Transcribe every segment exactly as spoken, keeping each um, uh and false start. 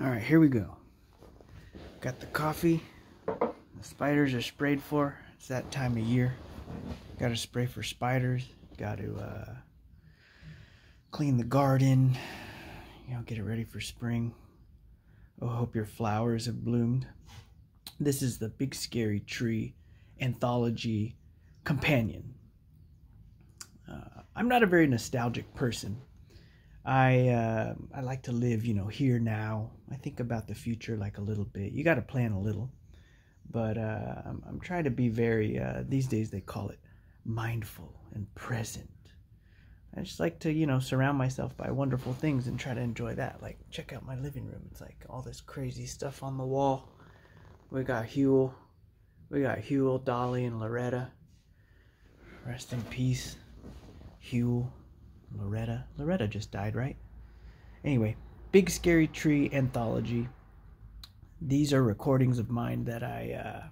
All right, here we go. Got the coffee. The spiders are sprayed for. It's that time of year. Got to spray for spiders. Got to uh, clean the garden. You know, get it ready for spring. Oh, hope your flowers have bloomed. This is the Big Scary Tree Anthology Companion. Uh, I'm not a very nostalgic person. I uh, I like to live, you know, here now. I think about the future like a little bit. You got to plan a little, but uh, I'm, I'm trying to be very. Uh, these days they call it mindful and present. I just like to, you know, surround myself by wonderful things and try to enjoy that. Like, check out my living room. It's like all this crazy stuff on the wall. We got Huel. We got Huel, Dolly, and Loretta. Rest in peace, Huel. Loretta. Loretta just died, right? Anyway, Big Scary Tree Anthology. These are recordings of mine that I uh,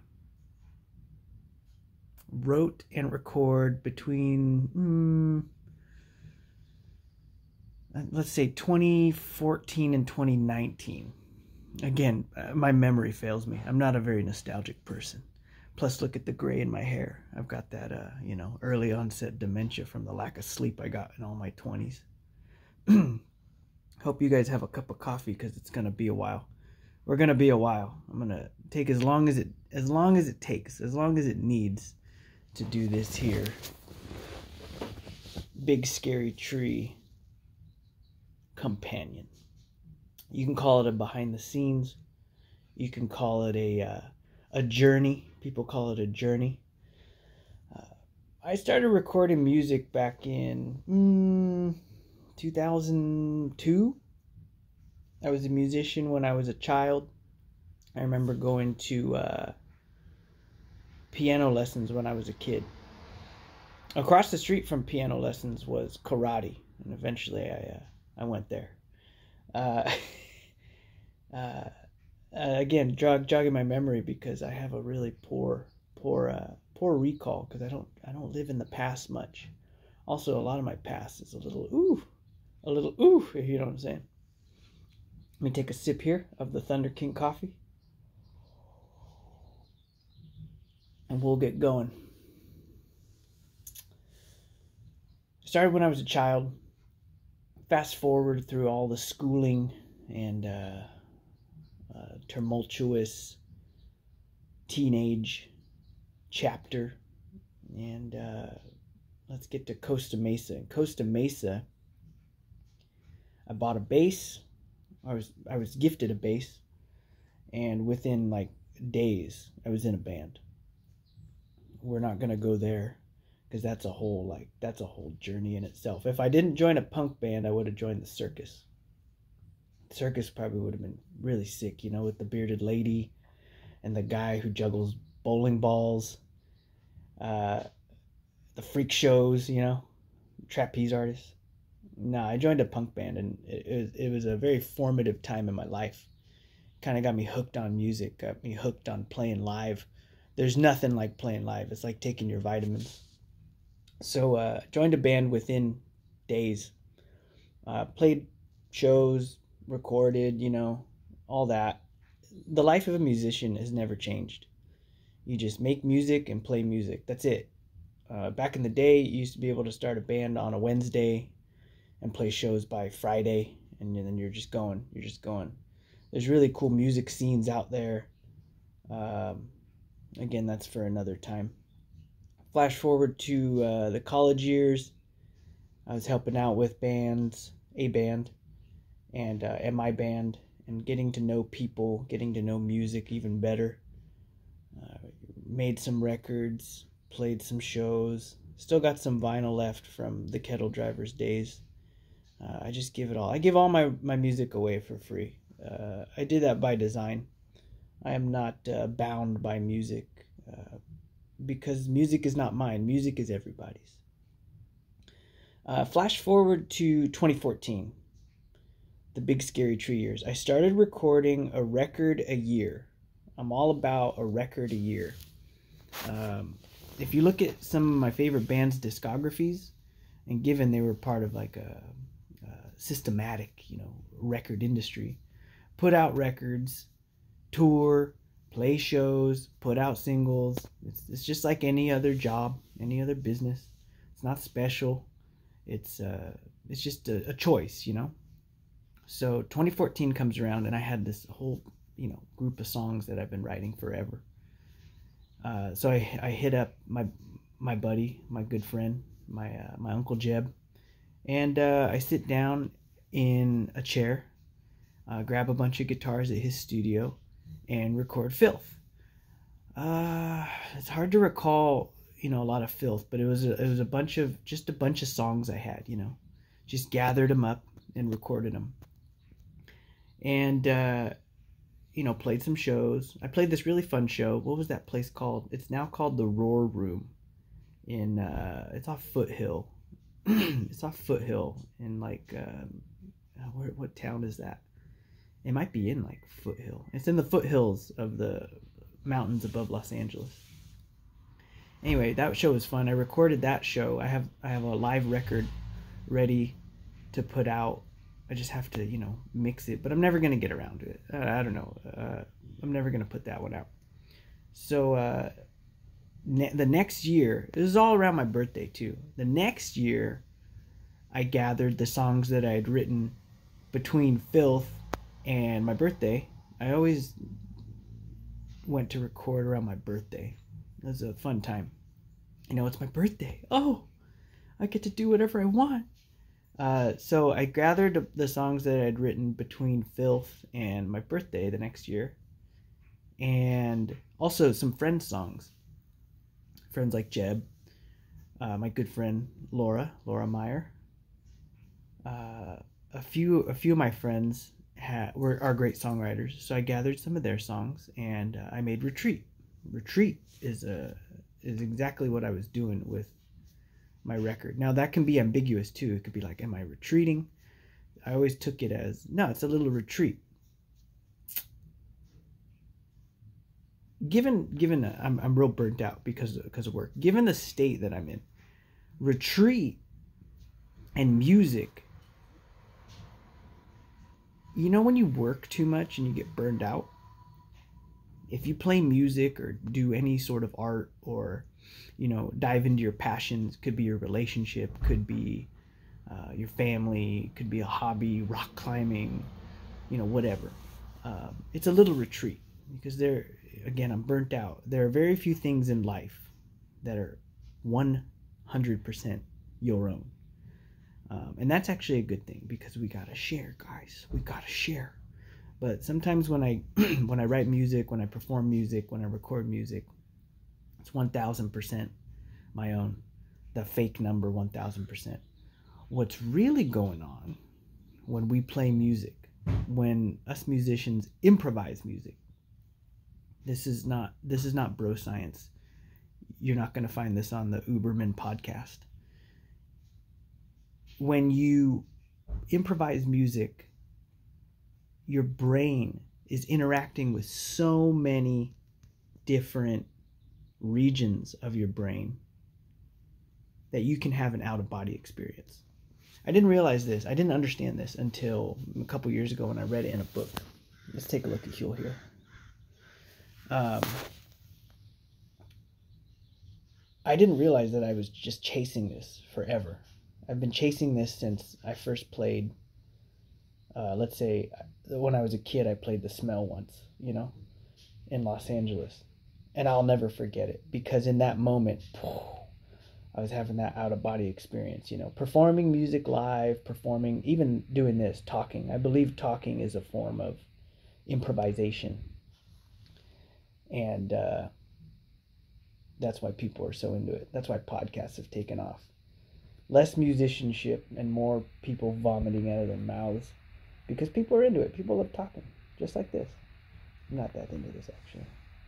wrote and record between, mm, let's say, twenty fourteen and twenty nineteen. Again, uh, my memory fails me. I'm not a very nostalgic person. Plus, look at the gray in my hair. I've got that, uh, you know, early onset dementia from the lack of sleep I got in all my twenties. Hope you guys have a cup of coffee because it's gonna be a while. We're gonna be a while. I'm gonna take as long as it, as long as it takes, as long as it needs to do this here. Big Scary Tree Companion. You can call it a behind the scenes. You can call it a uh, a journey. People call it a journey. Uh, I started recording music back in mm, two thousand two. I was a musician when I was a child. I remember going to uh, piano lessons when I was a kid. Across the street from piano lessons was karate, and eventually I uh, I went there. Uh, uh, Uh, again, jog, jogging my memory because I have a really poor, poor, uh, poor recall because I don't, I don't live in the past much. Also, a lot of my past is a little ooh, a little ooh, if you know what I'm saying. Let me take a sip here of the Thunder King coffee, and we'll get going. Started when I was a child. Fast forward through all the schooling and. Uh, Uh, tumultuous teenage chapter, and uh, let's get to Costa Mesa. In Costa Mesa, I bought a bass. I was I was gifted a bass, and within like days, I was in a band. We're not gonna go there because that's a whole like that's a whole journey in itself. If I didn't join a punk band, I would have joined the circus. Circus probably would have been really sick, you know, with the bearded lady and the guy who juggles bowling balls, uh, the freak shows, you know, trapeze artists. No, I joined a punk band, and it, it, was, it was a very formative time in my life. Kind of got me hooked on music, got me hooked on playing live. There's nothing like playing live. It's like taking your vitamins. So uh, joined a band within days. Uh, played shows, recorded, you know, all that. The life of a musician has never changed. You just make music and play music. That's it. Uh, back in the day, you used to be able to start a band on a Wednesday and play shows by Friday, and then you're just going. You're just going. There's really cool music scenes out there. Um, again, that's for another time. Flash forward to uh, the college years. I was helping out with bands, a band, and uh, and my band, and getting to know people, getting to know music even better. Uh, made some records, played some shows, still got some vinyl left from the Kettle Drivers days. Uh, I just give it all. I give all my, my music away for free. Uh, I did that by design. I am not uh, bound by music uh, because music is not mine. Music is everybody's. Uh, flash forward to twenty fourteen. The Big Scary Tree years. I started recording a record a year. I'm all about a record a year. Um, if you look at some of my favorite bands' discographies, and given they were part of like a, a systematic, you know, record industry, put out records, tour, play shows, put out singles. It's, it's just like any other job, any other business. It's not special. It's uh, it's just a, a choice, you know. So twenty fourteen comes around, and I had this whole, you know, group of songs that I've been writing forever. Uh, so I, I hit up my my buddy, my good friend, my uh, my Uncle Jeb, and uh, I sit down in a chair, uh, grab a bunch of guitars at his studio, and record Filth. Uh, it's hard to recall, you know, a lot of Filth, but it was a, it was a bunch of just a bunch of songs I had, you know, just gathered them up and recorded them, and uh, you know, played some shows. I played this really fun show. What was that place called? It's now called the Roar Room. In uh, it's off Foothill. It's off Foothill in like um, where, what town is that? It might be in like Foothill. It's in the foothills of the mountains above Los Angeles. Anyway, that show was fun. I recorded that show. I have I have a live record ready to put out. I just have to, you know, mix it, but I'm never gonna get around to it. Uh, I don't know. Uh, I'm never gonna put that one out. So uh, ne- the next year, this is all around my birthday too. The next year, I gathered the songs that I had written between Filth and my birthday. I always went to record around my birthday. It was a fun time. You know, it's my birthday. Oh, I get to do whatever I want. Uh, so I gathered the songs that I had written between Filth and my birthday the next year, and also some friend songs. Friends like Jeb, uh, my good friend Laura, Laura Meyer. Uh, a few, a few of my friends had, were are great songwriters, so I gathered some of their songs and uh, I made Retreat. Retreat is a is exactly what I was doing with my record. Now that can be ambiguous too. It could be like, am I retreating? I always took it as, no, it's a little retreat. Given, given, uh, I'm, I'm real burnt out because, because of work. Given the state that I'm in, retreat and music, you know, when you work too much and you get burned out, if you play music or do any sort of art or, you know, dive into your passions, could be your relationship, could be uh, your family, could be a hobby, rock climbing, you know, whatever. Um, it's a little retreat because there, again, I'm burnt out. There are very few things in life that are one hundred percent your own. Um, and that's actually a good thing because we gotta share, guys. We gotta share. But sometimes when I when I write music, when I perform music, when I record music, it's one thousand percent my own. The fake number one thousand percent. What's really going on when we play music, when us musicians improvise music, this is not this is not bro science. You're not going to find this on the Uberman podcast. When you improvise music, your brain is interacting with so many different regions of your brain that you can have an out-of-body experience. I didn't realize this. I didn't understand this until a couple years ago when I read it in a book. Let's take a look at Huel here. Um, I didn't realize that I was just chasing this forever. I've been chasing this since I first played, uh, let's say, when I was a kid, I played The Smell once, you know, in Los Angeles. And I'll never forget it because in that moment, I was having that out-of-body experience, you know, performing music live, performing, even doing this, talking. I believe talking is a form of improvisation. And uh, that's why people are so into it. That's why podcasts have taken off. Less musicianship and more people vomiting out of their mouths because people are into it. People love talking, just like this. I'm not that into this, actually.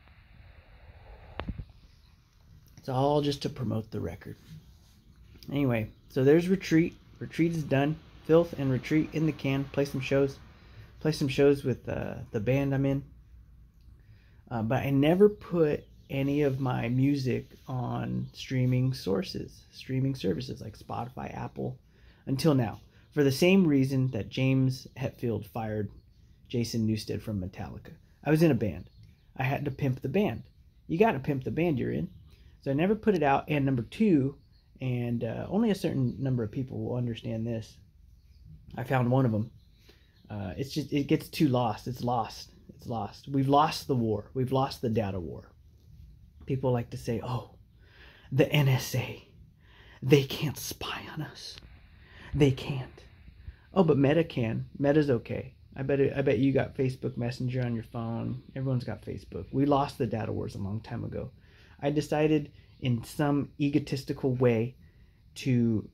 It's all just to promote the record. Anyway, so there's Retreat. Retreat is done. Filth and Retreat in the can. Play some shows. Play some shows with uh, the band I'm in. Uh, but I never put any of my music on streaming sources, streaming services like Spotify, Apple, until now. For the same reason that James Hetfield fired Jason Newsted from Metallica. I was in a band. I had to pimp the band. You got to pimp the band you're in. So I never put it out. And number two, and uh, only a certain number of people will understand this. I found one of them. Uh, it's just, it gets too lost. It's lost. It's lost. We've lost the war. We've lost the data war. People like to say, oh, the N S A, they can't spy on us. They can't. Oh, but Meta can. Meta's okay. I bet it, I bet you got Facebook Messenger on your phone. Everyone's got Facebook. We lost the data wars a long time ago. I decided in some egotistical way to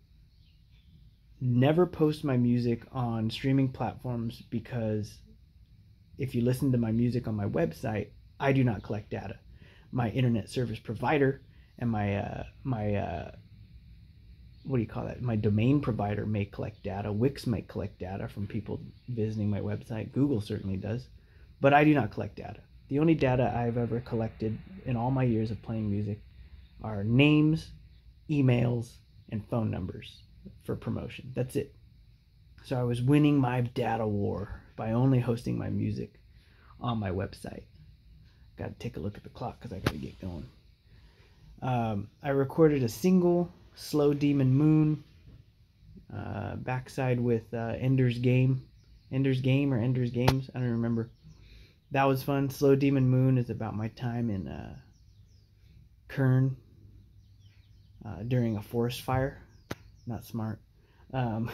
never post my music on streaming platforms, because if you listen to my music on my website, I do not collect data. My internet service provider and my uh, my uh, what do you call that? My domain provider may collect data. Wix might collect data from people visiting my website. Google certainly does, but I do not collect data. The only data I've ever collected in all my years of playing music are names, emails, and phone numbers for promotion. That's it. So I was winning my data war by only hosting my music on my website. Got to take a look at the clock because I got to get going. Um, I recorded a single, Slow Demon Moon, uh, backside with uh, Ender's Game. Ender's Game or Ender's Games, I don't remember. That was fun. Slow Demon Moon is about my time in uh, Kern uh, during a forest fire. Not smart. Um,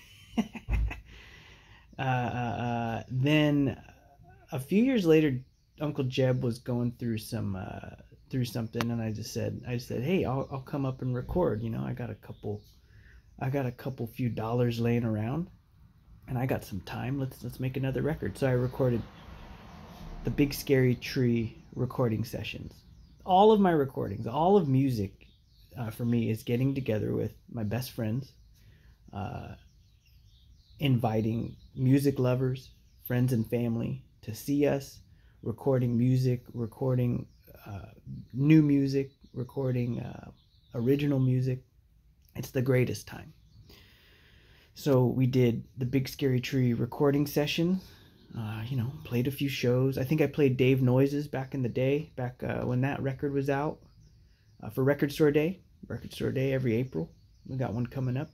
uh, uh, uh, then a few years later, Uncle Jeb was going through some uh, through something, and I just said, I just said, hey, I'll I'll come up and record. You know, I got a couple, I got a couple few dollars laying around, and I got some time. Let's let's make another record. So I recorded the Big Scary Tree recording sessions. All of my recordings, all of music, uh, for me is getting together with my best friends, uh, inviting music lovers, friends and family to see us, recording music, recording uh, new music, recording uh, original music. It's the greatest time. So we did the Big Scary Tree recording session. Uh, you know, played a few shows. I think I played Dave Noises back in the day, back uh, when that record was out, uh, for Record Store Day. Record Store Day every April. We got one coming up.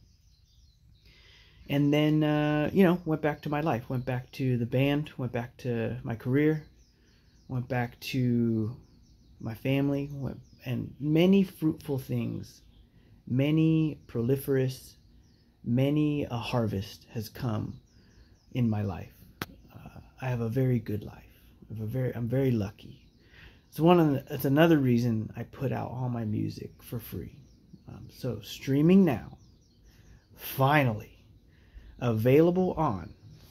And then, uh, you know, went back to my life. Went back to the band. Went back to my career. Went back to my family. Went, and many fruitful things. Many proliferous, many a harvest has come in my life. I have a very good life. I have a very, I'm very lucky. It's one of the, it's another reason I put out all my music for free. Um, so streaming now, finally available on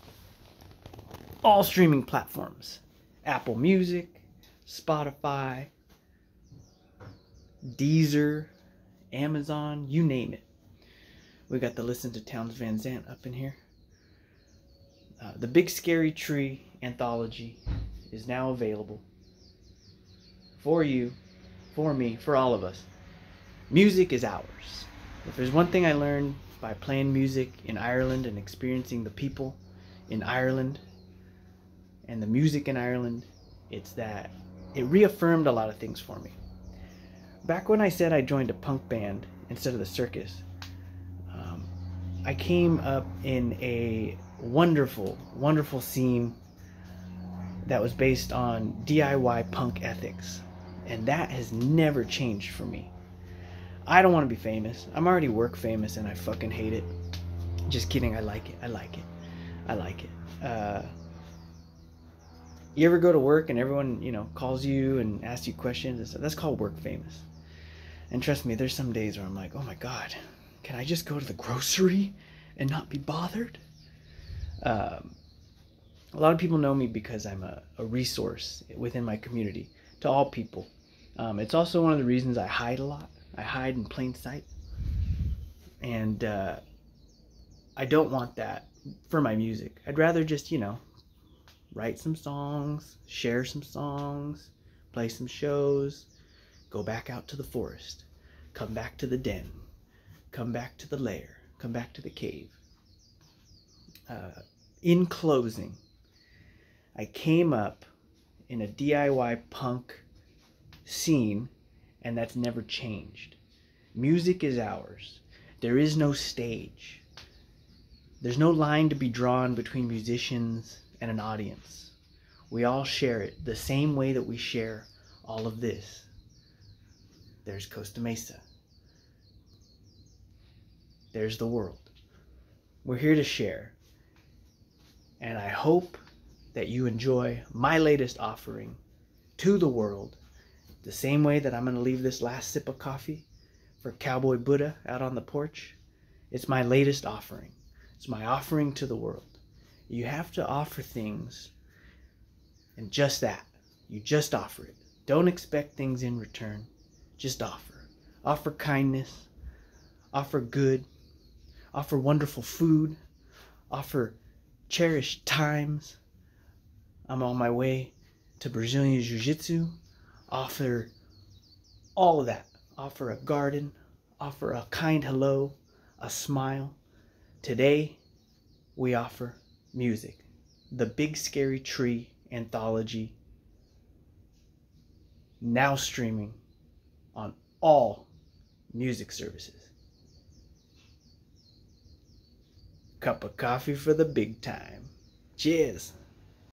all streaming platforms: Apple Music, Spotify, Deezer, Amazon, you name it. We got the Listen to Townes Van Zandt up in here. Uh, the Big Scary Tree anthology is now available for you, for me, for all of us. Music is ours. If there's one thing I learned by playing music in Ireland and experiencing the people in Ireland and the music in Ireland, it's that it reaffirmed a lot of things for me. Back when I said I joined a punk band instead of the circus, um, I came up in a wonderful, wonderful scene that was based on D I Y punk ethics. And that has never changed for me. I don't want to be famous. I'm already work famous and I fucking hate it. Just kidding. I like it. I like it. I like it. Uh, you ever go to work and everyone, you know, calls you and asks you questions and stuff? That's called work famous. And trust me, there's some days where I'm like, oh my God, can I just go to the grocery and not be bothered? Um, a lot of people know me because I'm a, a resource within my community to all people. Um, it's also one of the reasons I hide a lot. I hide in plain sight. And uh, I don't want that for my music. I'd rather just, you know, write some songs, share some songs, play some shows, go back out to the forest, come back to the den, come back to the lair, come back to the cave. Uh, in closing, I came up in a D I Y punk scene, and that's never changed. Music is ours. There is no stage. There's no line to be drawn between musicians and an audience. We all share it the same way that we share all of this. There's Costa Mesa. There's the world. We're here to share. And I hope that you enjoy my latest offering to the world the same way that I'm going to leave this last sip of coffee for Cowboy Buddha out on the porch. It's my latest offering. It's my offering to the world. You have to offer things, and just that. You just offer it. Don't expect things in return. Just offer. Offer kindness. Offer good. Offer wonderful food. Offer cherished times. I'm on my way to Brazilian Jiu-Jitsu. Offer all of that. Offer a garden. Offer a kind hello. A smile. Today, we offer music. The Big Scary Tree anthology. Now streaming on all music services. Cup of coffee for the big time. Cheers.